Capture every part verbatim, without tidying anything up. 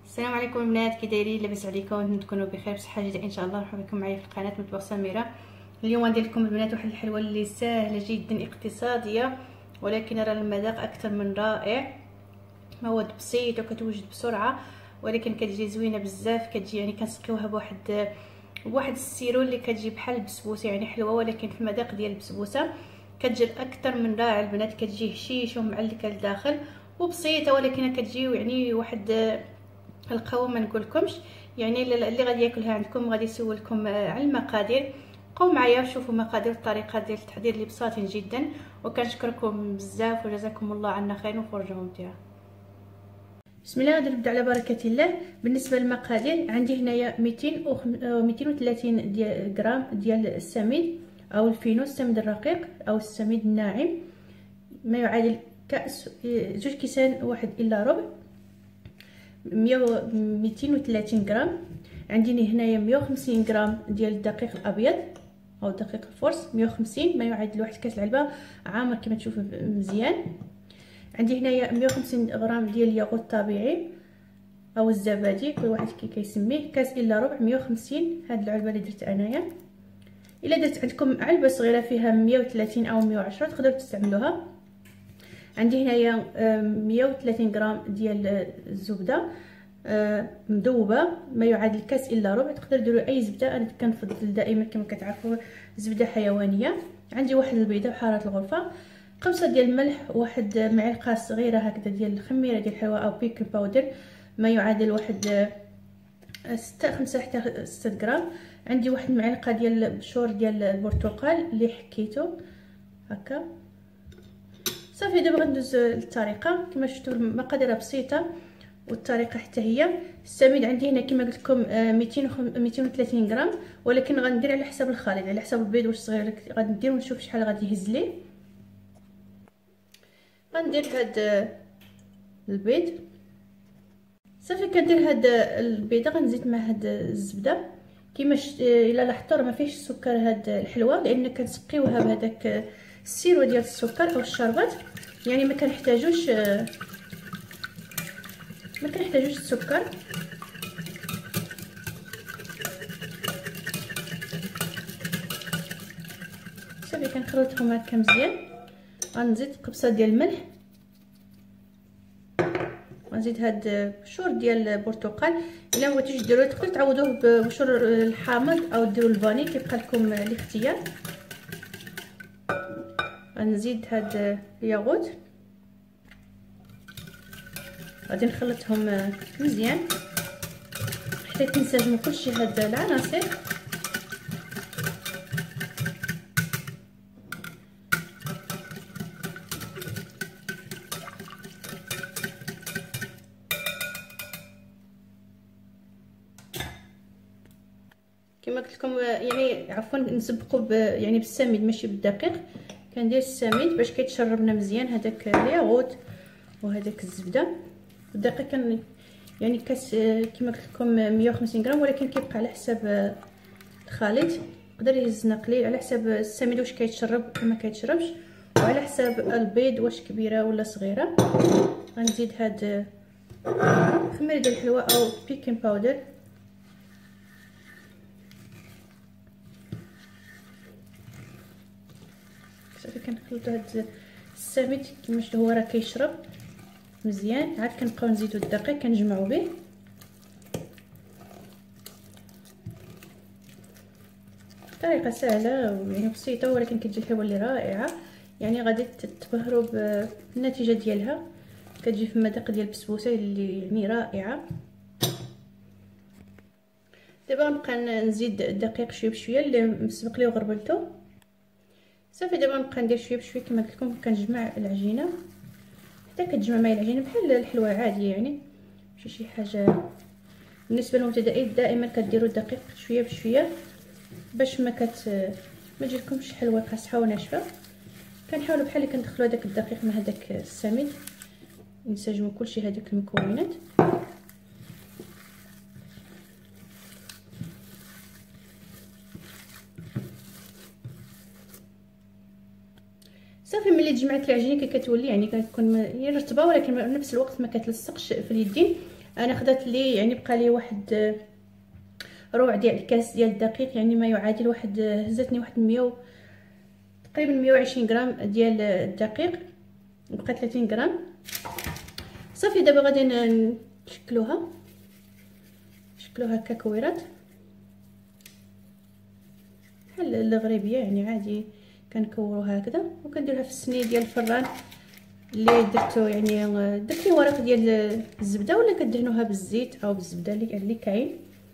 السلام عليكم البنات، كي دايرين؟ لاباس عليكم؟ تكونوا بخير بصحه جيده ان شاء الله. مرحبا بكم معايا في القناه مطبخ سميره. اليوم غندير لكم البنات واحد الحلوه اللي سهله جدا اقتصاديه، ولكن راه المذاق اكثر من رائع. مواد بسيط وكتوجد بسرعه، ولكن كتجي زوينه بزاف. كتجي يعني كنسقيوها بواحد بواحد السيرو اللي كتجي بحال البسبوسه، يعني حلوه ولكن في المذاق ديال البسبوسه. كتجي اكثر من رائع البنات، كتجي هشيشه ومعلكه لداخل وبسيطه، ولكن كتجي يعني واحد القوام ما نقولكمش. يعني اللي غادي ياكلها عندكم غادي يسولكم على المقادير. بقاو معايا شوفوا مقادير الطريقه ديال التحضير اللي بساطين جدا، وكنشكركم بزاف وجزاكم الله عنا خير وفرجوا ممتعه. بسم الله، غادي نبدا على بركه الله. بالنسبه للمقادير عندي هنايا ميتين وثلاثين ديال غرام ديال السميد او الفينو، السميد الرقيق او السميد الناعم، ما يعادل كاس جوج كيسان واحد الا ربع. ميتين وثلاثين غرام. عندي هنايا مية وخمسين غرام ديال الدقيق الابيض او دقيق الفرص، مية وخمسين ما يعادل واحد كاس العلبه عامر كما تشوفوا مزيان. عندي هنايا مية وخمسين غرام ديال الياغورت الطبيعي او الزبادي، كل واحد كي كيسميه، كاس الا ربع. مية وخمسين هاد العلبه اللي درت انايا. الا درت عندكم علبه صغيره فيها مية وثلاثين او مية وعشرة تقدروا تستعملوها. عندي هنايا مية وثلاثين غرام ديال الزبده مذوبه، ما يعادل كاس الا ربع. تقدروا ديروا اي زبده، انا كنفضل دائما كما كتعرفوا زبده حيوانيه. عندي واحد البيضه بحراره الغرفه، خمسة ديال الملح، واحد معلقه صغيره هكذا ديال الخميره ديال الحلوى او بيكنج باودر، ما يعادل واحد ستة خمسة حتى ستة غرام. عندي واحد المعلقه ديال البشور ديال البرتقال اللي حكيته هكا. صافي دابا غندوز للطريقه. كما شفتوا المقادير بسيطه والطريقه حتى هي. السميد عندي هنا كما قلت لكم ميتين وثلاثين غرام، ولكن غندير على حساب الخليط، على حساب البيض واش صغير غندير ونشوف شحال غادي يهز لي. غندير هاد البيض صافي. كندير هاد البيضه غنزيد مع هاد الزبده. كما شت... الا لاحظتوا راه ما فيهش السكر هاد الحلوه، لان كنسقيوها بهذاك السيرو ديال السكر او الشربات، يعني ما كنحتاجوش ما كنحتاجوش السكر. صافي كنخلطهم هكا مزيان. غنزيد قبصه ديال الملح، غنزيد هاد بشور ديال البرتقال. الا بغيتوش ديروه تقدروا تعوضوه ببشور الحامض او ديروا الفاني، كيبقى لكم الاختيار. غنزيد هاد الياغوت، غادي نخلطهم مزيان حتى تنسجموا كلشي هاد العناصر. كما قلت لكم يعني عفوا نسبقوا يعني بالسميد ماشي بالدقيق. كندير السميد باش كيتشرب لنا مزيان هذاك الياغوت وهذاك الزبده. الدقيق كان يعني كاس كما قلت لكم مية وخمسين غرام، ولكن كيبقى على حساب الخليط. يقدر يهزنا قليل على حساب السميد واش كيتشرب وما كيتشربش، وعلى حساب البيض واش كبيره ولا صغيره. غنزيد هاد خميره ديال الحلوى او بيكين باودر. صافي كنخلطوا هاد السميد كما شفتوا هو راه كيشرب مزيان. عاد كنبقاو نزيدوا الدقيق كنجمعوا به. طريقه سهله يعني بسيطه، ولكن كتجي الحلوه اللي رائعه. يعني غادي تبهروا بالنتيجه ديالها، كتجي في المذاق ديال البسبوسه اللي يعني رائعه. دابا غنبقى نزيد الدقيق شويه بشويه اللي مسبق لي وغربلته. صافي دابا نبقى ندير شويه بشويه كما قلت لكم. كنجمع العجينه حتى كتجمع معايا العجينه بحال الحلوى عاديه، يعني ماشي شي حاجه. بالنسبه للمبتدئين دائما كديروا الدقيق شويه بشويه باش ما كت ما تجيلكمش حلوه قاصحه وناشفه. كنحاولوا بحال اللي كندخلوا هذاك الدقيق مع هذاك السميد، نسجموا كلشي هذوك المكونات. صافي ملي تجمعت العجينه كتولي يعني كتكون رطبه، ولكن في نفس الوقت ما كتلصقش في اليدين. انا خدت لي يعني بقى لي واحد ربع ديال الكاس ديال الدقيق، يعني ما يعادل واحد هزتني واحد مية تقريبا مية وعشرين غرام ديال الدقيق، بقى ثلاثين غرام. صافي دابا غادي نشكلوها نشكلوها هكا كويرات بحال المغربيه، يعني عادي كنكوروها هكذا وكنديرها في الصينيه ديال الفران اللي درتو، يعني درت ليه ورق ديال الزبده ولا كدهنوها بالزيت او بالزبده اللي كاين.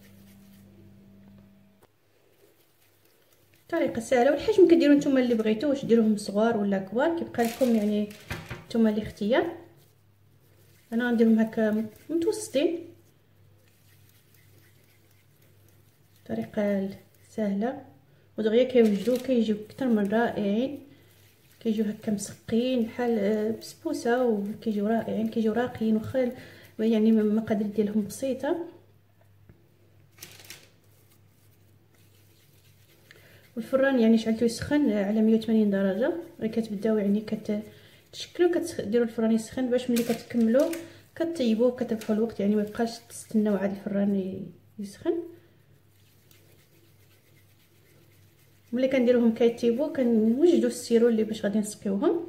طريقه سهله، والحجم كديروا نتوما اللي بغيتو، واش ديروهم صغار ولا كبار كيبقى لكم يعني نتوما الاختيار. انا غنديرهم هكا متوسطين. طريقه سهله ودغيا كيوجدوا كيجيو اكثر من رائعين، كيجيو هكا مسقين بحال بسبوسه وكيجيو رائعين، كيجيو راقيين واخا يعني المقادير ديالهم بسيطه. والفران يعني شعلته يسخن على مية وثمانين درجه، غير كتبداو يعني كتشكلوا كتديروا الفران يسخن باش ملي كتكملوا كطيبوه كتربحوا الوقت، يعني ما يبقاش تستناو عاد الفران يسخن. ملي كنديروهم كيطيبوا كنوجدوا السيرو اللي باش غادي نسقيوهم.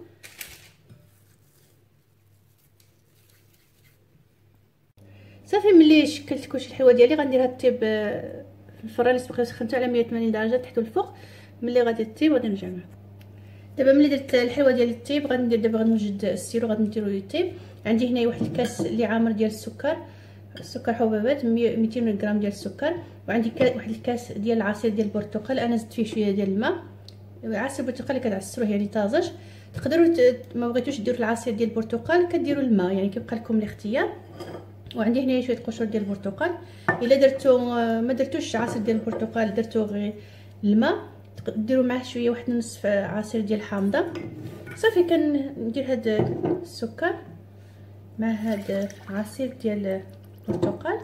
صافي ملي شكلت كلشي الحلوه ديالي غنديرها طيب في الفران اللي سبق سخنته على مية وثمانين درجه تحت والفوق. ملي غادي طيب غادي نجمع. دابا ملي درت الحلوه ديالي طيب غادي ندير دابا غنوجد السيرو غادي نديرو يطيب. عندي هنا واحد الكاس اللي عامر ديال السكر، السكر حبوبات ميتين غرام ديال السكر، وعندي واحد الكاس ديال العصير ديال البرتقال، انا زدت فيه شويه ديال الماء. عصير البرتقال اللي كتعصروه يعني طازج، تقدروا ما بغيتوش ديروا العصير ديال البرتقال كديروا الماء، يعني كيبقى لكم الاختيار. وعندي هنا شويه قشور ديال البرتقال، الا درتو ما درتوش عصير ديال البرتقال درتو غير الماء ديروا معاه شويه واحد نصف عصير ديال الحامضه. صافي كندير هاد السكر مع هاد عصير ديال البرتقال،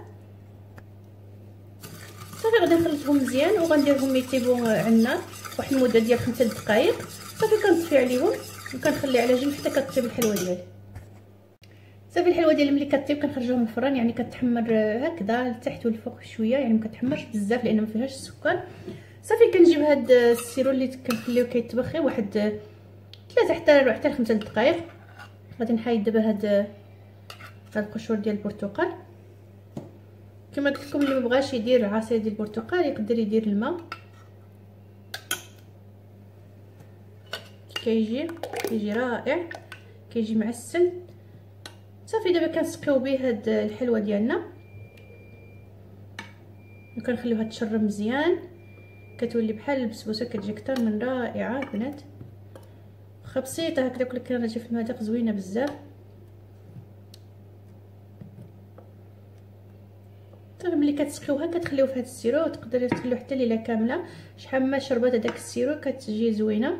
صافي غادي نخلطهم مزيان وغنديرهم يطيبوا على النار واحد المده ديال خمسة دقائق. صافي كنطفي عليهم وكنخلي على جنب حتى كطيب الحلوه ديالي. صافي الحلوه ديالي ملي كطيب كنخرجوها من الفران، يعني كتحمر هكذا لتحت والفوق شويه، يعني ما كتحمرش بزاف لان ما فيهاش السكر. صافي كنجيب هاد السيرو اللي كنخليوه كيتبخ واحد ثلاثة حتى حتى خمسة دقائق. غادي نحيد دابا هاد هاد القشور ديال البرتقال. كما قلت لكم اللي مبغاش يدير عصير ديال البرتقال يقدر يدير الماء، كيجي كيجي رائع كيجي معسل. صافي دابا كنسقيو به هاد الحلوه ديالنا وكنخليوها تشرب مزيان، كتولي بحال البسبوسه كتجي اكثر من رائعه البنات، واخا بسيطه هكذا ولكن راجي في المذاق زوينه بزاف. صافي ملي كتسقيوها كتخليو في هاد السيرو، تقدروا تخليو حتى ليله كامله شحال ما شربات هذاك السيرو كتجي زوينه.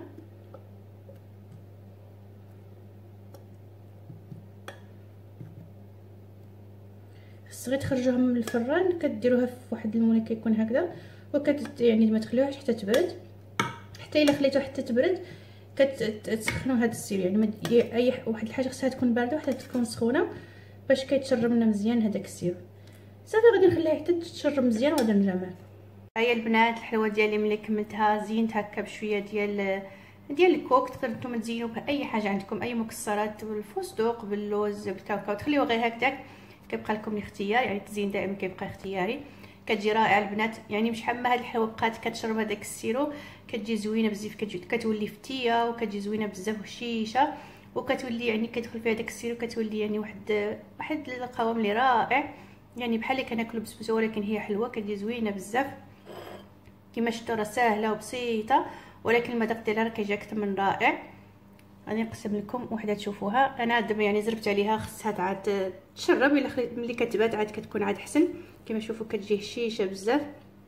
خص غير تخرجوها من الفران كديروها في واحد المول كيكون هكذا وكت يعني ما تخليوهاش حتى تبرد، حتى الا خليتوها حتى تبرد كتسخنوا هذا السيرو، يعني ما اي واحد الحاجه خصها تكون بارده وحده تكون سخونه باش كيتشرب لنا مزيان هذاك السيرو. صافي غادي نخليها حتى تتشرب مزيان وغادي نجمع. هيا البنات الحلوه ديالي ملي كملتها زينت هكا بشويه ديال ديال الكوك. تقدروا نتوما تزينوا باي حاجه عندكم، اي مكسرات بالفستق باللوز بالكاوكاو تخليوه غير هكذاك كيبقى لكم الاختيار، يعني التزيين دائما كيبقى اختياري. كتجي رائعه البنات، يعني شحال ما هاد الحلوه بقات كتشرب هذاك السيرو كتجي زوينه بزاف، كتولي فتيه وكتجي زوينه بزاف وشيشه، وكتولي يعني كيدخل فيها داك السيرو كتولي يعني واحد واحد القوام اللي رائع، يعني بحال اللي كناكلوا بسبوسه ولكن هي حلوه كتجي زوينه بزاف. كما شفتوا راه ساهله وبسيطه ولكن المذاق ديالها راه كيجي اكثر من رائع. غادي نقسم لكم وحده تشوفوها. انا دابا يعني زربت عليها خصها عاد تشرب، الا خليت ملي كتبات عاد كتكون عاد حسن. كما شوفوا كتجي هشيشه بزاف،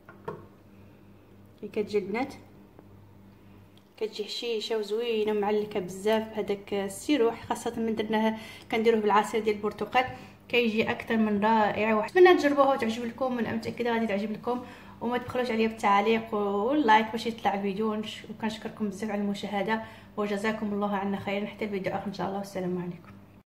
كي كتجي البنات كتجي هشيشه وزوينه معلكه بزاف. هذاك السيرو خاصه من درناه كنديروه بالعصير ديال البرتقال كيجي اكثر من رائع، ونتمنى تجربوها وتعجب لكم، وانا متاكده غادي تعجب لكم. وما تبخلوش عليا بالتعليق واللايك باش يطلع الفيديو، وكنشكركم بزاف على المشاهده وجزاكم الله عنا خيرا. حتى الفيديو اخر ان شاء الله، والسلام عليكم.